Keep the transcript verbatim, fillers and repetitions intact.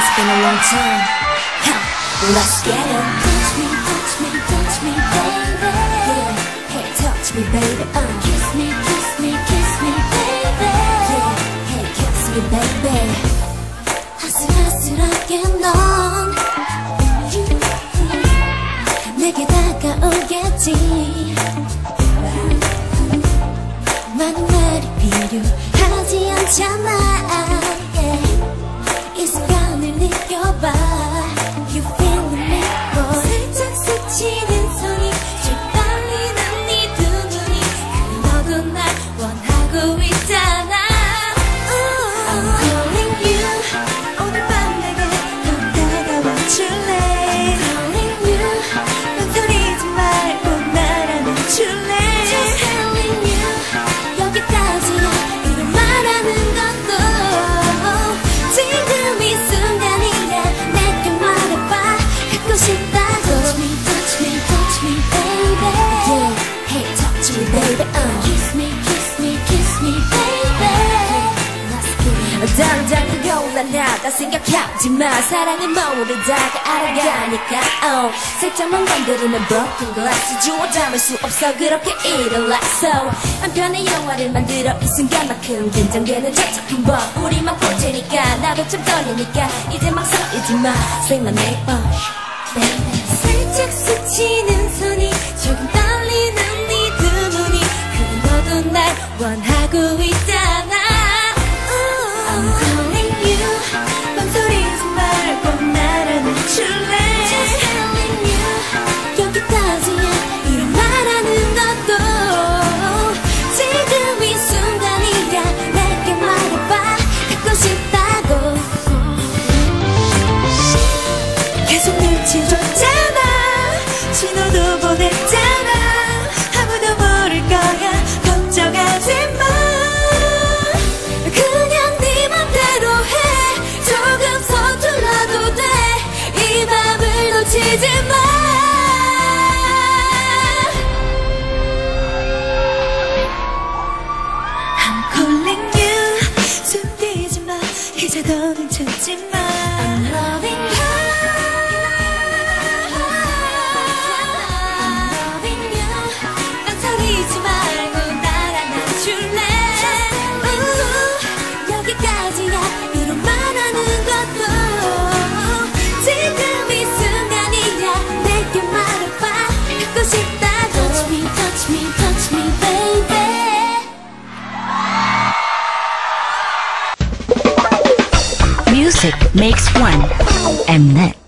It's been a long time. Huh. Let's get it. Touch me, touch me, touch me, baby. Yeah. Hey, touch me, baby. Uh. Kiss me, kiss me, kiss me, baby. Yeah. Hey, kiss me, baby. 아슬아슬하게 넌 내게 다가오겠지. 많은 말이 필요하지 않잖아. Yeah. 이 순간을 느껴봐. You feeling me, boy. 살짝 스치는 손이 쭉 떨리는 네 두 눈이 너도 날 원하고 있잖아. I'm calling you. 오늘 밤 내게 더 다가와 줄래? I'm calling you. 망설이지 말고 날 안아줄래? Just telling you. 여기까지야. 이런 말하는 것도 지금 이 순간이야. 내게 말해봐. 갖고 싶다고. Touch me, touch me, touch me, baby. Yeah. Hey, touch me, baby. Uh. Kiss me, kiss me, kiss me, baby. 당장 그걸로 나다 생각하지 마. 사랑은 모르다가 알아가니까. Oh. 살짝만 건드리면 broken glass. 주워 담을 수 없어 그렇게 일어나. So 한편의 영화를 만들어 이 순간만큼 긴장되는 저 착한 법 우리만 볼 테니까. 나도 좀 떨리니까 이제 막 설레지 마. Say my name, uh, baby. 살짝 스치는 손이 조금 떨리는 네 두 눈이 그래 너도 날 원하고 있잖아. I'm calling you. 망설이지 말고 날 안아줄래? Just telling you. 여기까지야. 이런 말하는 것도 지금 이 순간이야. 내게 말해봐. 갖고 싶다고. 계속 눈치 줬잖아. 신호도 보냈잖아. 아무도 모를 거야. 걱정하지 마. 그냥 네 맘대로 해. 조금 서툴러도 돼. 이 맘을 놓치지 마. I'm calling you. 숨기지 마. 이제 더는 참지 마. I'm loving you. I'm loving you. 망설이지 말고 날 안아줄래? 우, 여기까지야. 이런 말하는 것도 지금 이 순간이야. 내게 말해봐. 갖고 싶다고. Touch me, touch me, touch me, baby. Music makes one, Mnet.